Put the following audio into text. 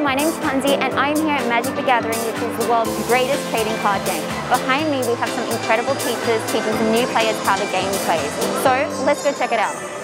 everyone, my name's Punzi and I'm here at Magic the Gathering, which is the world's greatest trading card game. Behind me we have some incredible teachers teaching some new players how the game plays. So let's go check it out.